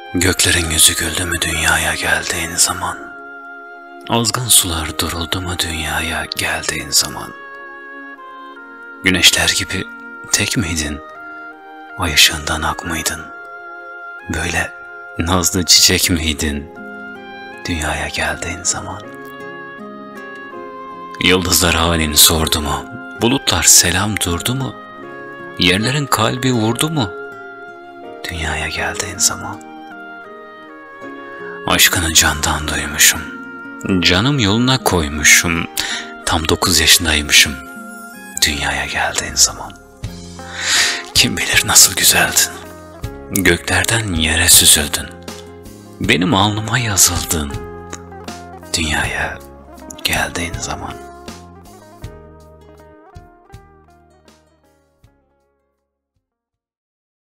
Göklerin yüzü güldü mü dünyaya geldiğin zaman? Azgın sular duruldu mu dünyaya geldiğin zaman? Güneşler gibi tek miydin? Ay ışığından ak mıydın? Böyle nazlı çiçek miydin? Dünyaya geldiğin zaman. Yıldızlar halini sordu mu? Bulutlar selam durdu mu? Yerlerin kalbi vurdu mu? Dünyaya geldiğin zaman. Aşkını candan duymuşum. Canım yoluna koymuşum. Tam 9 yaşındaymışım. Dünyaya geldiğin zaman. Kim bilir nasıl güzeldin. Göklerden yere süzüldün. Benim alnıma yazıldın. Dünyaya geldiğin zaman.